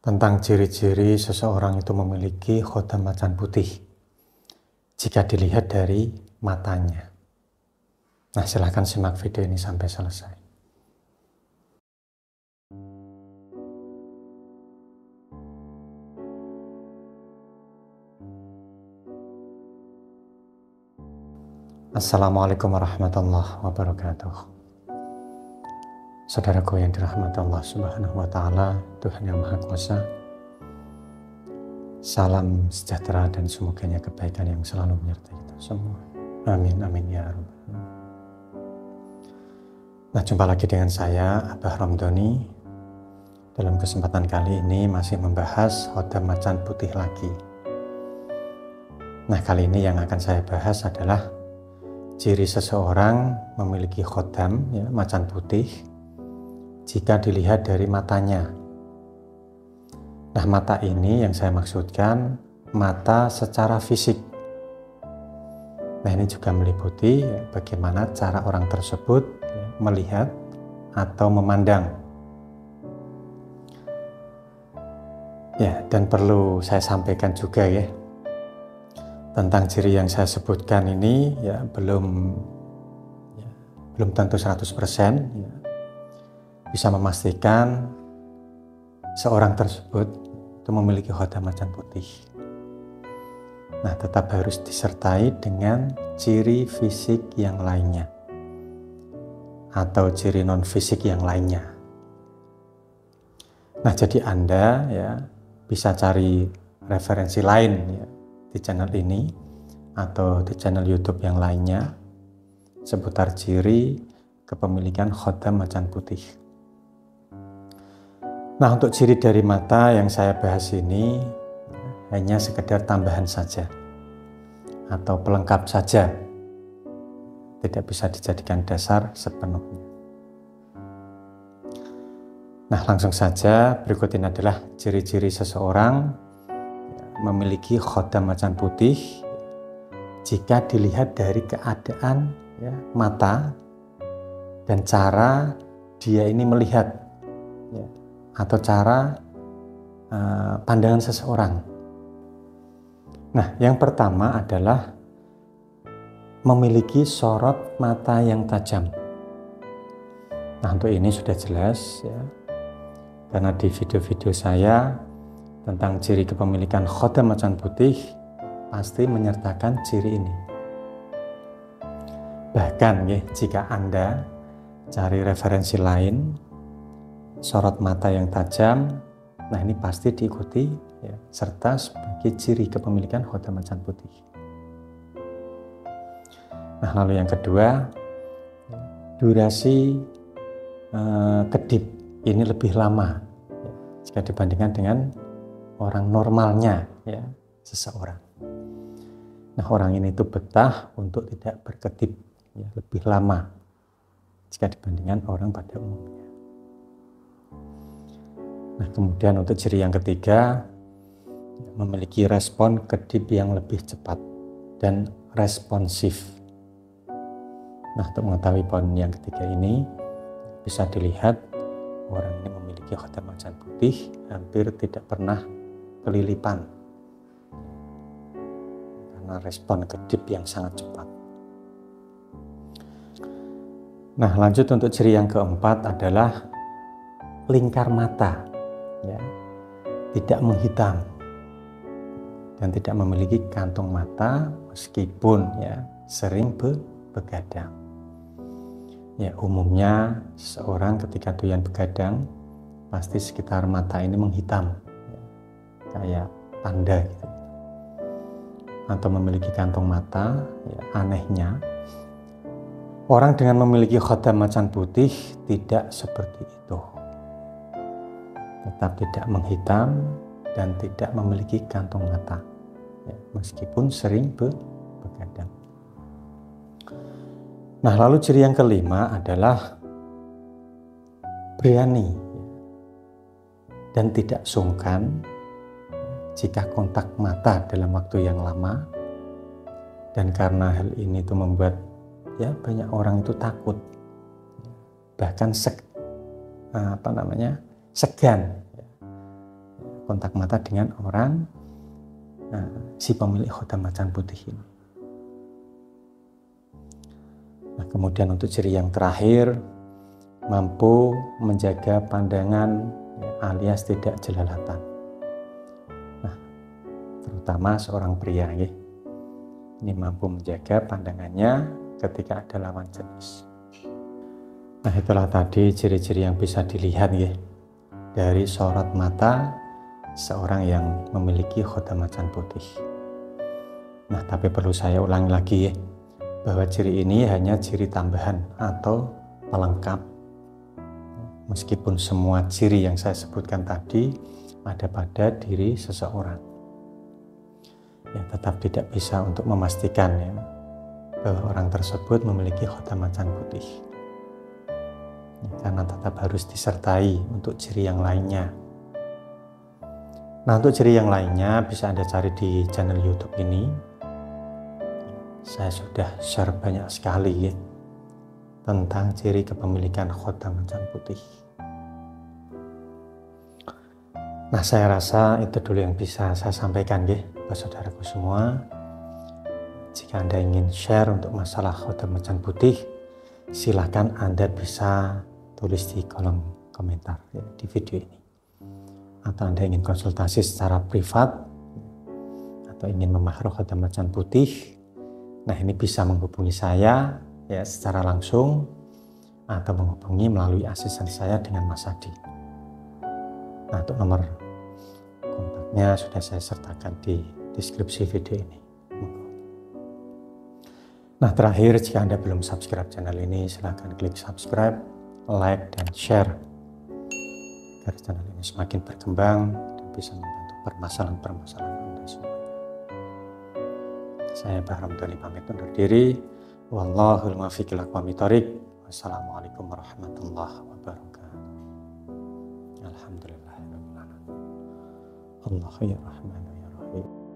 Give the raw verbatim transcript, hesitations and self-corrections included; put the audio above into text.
tentang ciri-ciri seseorang itu memiliki khotam macan putih jika dilihat dari matanya. Nah, silahkan simak video ini sampai selesai. Assalamualaikum warahmatullahi wabarakatuh. Saudaraku yang dirahmati Allah Subhanahu wa Ta'ala, Tuhan yang Maha Kuasa, salam sejahtera dan semoganya kebaikan yang selalu menyertai kita semua. Amin, amin ya Rabbal alamin. Nah, jumpa lagi dengan saya, Abah Ramdhani. Dalam kesempatan kali ini masih membahas khotam macan putih lagi. Nah, kali ini yang akan saya bahas adalah ciri seseorang memiliki khotam ya, macan putih jika dilihat dari matanya. Nah, mata ini yang saya maksudkan mata secara fisik. Nah, ini juga meliputi ya, bagaimana cara orang tersebut ya, melihat atau memandang. Ya, dan perlu saya sampaikan juga ya, tentang ciri yang saya sebutkan ini ya belum ya, belum tentu seratus persen ya, bisa memastikan seorang tersebut itu memiliki khotam macan putih. Nah, tetap harus disertai dengan ciri fisik yang lainnya atau ciri non fisik yang lainnya. Nah, jadi Anda ya bisa cari referensi lain ya di channel ini atau di channel YouTube yang lainnya seputar ciri kepemilikan khotam macan putih. Nah, untuk ciri dari mata yang saya bahas ini hanya sekedar tambahan saja atau pelengkap saja, tidak bisa dijadikan dasar sepenuhnya. Nah, langsung saja, berikut ini adalah ciri-ciri seseorang memiliki khotam macan putih jika dilihat dari keadaan ya, mata dan cara dia ini melihat ya, atau cara uh, pandangan seseorang. Nah, yang pertama adalah memiliki sorot mata yang tajam. Nah, untuk ini sudah jelas ya, karena di video-video saya tentang ciri kepemilikan khotam macan putih pasti menyertakan ciri ini. Bahkan ya, jika Anda cari referensi lain, sorot mata yang tajam, nah ini pasti diikuti ya, serta sebagai ciri kepemilikan khotam macan putih. Nah, lalu yang kedua, durasi eh, kedip ini lebih lama ya, jika dibandingkan dengan orang normalnya ya, seseorang. Nah, orang ini itu betah untuk tidak berkedip ya, lebih lama jika dibandingkan orang pada umumnya. Nah, kemudian untuk ciri yang ketiga, memiliki respon kedip yang lebih cepat dan responsif. Nah, untuk mengetahui poin yang ketiga ini, bisa dilihat orang ini memiliki khotam macan putih hampir tidak pernah kelilipan karena respon kedip yang sangat cepat. Nah, lanjut untuk ciri yang keempat adalah lingkar mata. Ya, tidak menghitam dan tidak memiliki kantung mata meskipun ya sering be begadang. Ya, umumnya seorang ketika doyan begadang pasti sekitar mata ini menghitam ya, kayak panda gitu. Atau memiliki kantung mata ya, anehnya orang dengan memiliki khotam macan putih tidak seperti itu. Tetap tidak menghitam dan tidak memiliki kantung mata ya, meskipun sering be begadang. Nah, lalu ciri yang kelima adalah berani ya, dan tidak sungkan jika kontak mata dalam waktu yang lama, dan karena hal ini itu membuat ya banyak orang itu takut, bahkan sek, apa namanya segan kontak mata dengan orang nah, si pemilik khotam macan putih ini. Nah, kemudian untuk ciri yang terakhir, mampu menjaga pandangan ya, alias tidak jelalatan. Nah, terutama seorang pria ya, ini mampu menjaga pandangannya ketika ada lawan jenis. Nah, itulah tadi ciri-ciri yang bisa dilihat ya dari sorot mata seorang yang memiliki khotam macan putih. Nah, tapi perlu saya ulangi lagi ya, bahwa ciri ini hanya ciri tambahan atau pelengkap. Meskipun semua ciri yang saya sebutkan tadi ada pada diri seseorang, ya tetap tidak bisa untuk memastikan ya bahwa orang tersebut memiliki khotam macan putih. Ya, karena tetap harus disertai untuk ciri yang lainnya. Nah, untuk ciri yang lainnya bisa Anda cari di channel YouTube ini. Saya sudah share banyak sekali ya, tentang ciri kepemilikan khotam macan putih. Nah, saya rasa itu dulu yang bisa saya sampaikan ya, buat saudaraku semua. Jika Anda ingin share untuk masalah khotam macan putih, silakan Anda bisa tulis di kolom komentar ya, di video ini. Atau Anda ingin konsultasi secara privat, atau ingin memahami khotam macan putih, nah ini bisa menghubungi saya ya secara langsung atau menghubungi melalui asisten saya dengan Mas Adi. Nah, untuk nomor kontaknya sudah saya sertakan di deskripsi video ini. Nah, terakhir jika Anda belum subscribe channel ini, silahkan klik subscribe, like, dan share agar channel ini semakin berkembang dan bisa membantu permasalahan-permasalahan Anda semuanya. Saya Bahram Dhani pamit undur diri. Wallahul muwaffiq ila aqwamit thoriq. Wassalamualaikum warahmatullahi wabarakatuh. Alhamdulillahirabbil alamin. Allah ya Rahman ya Rahim.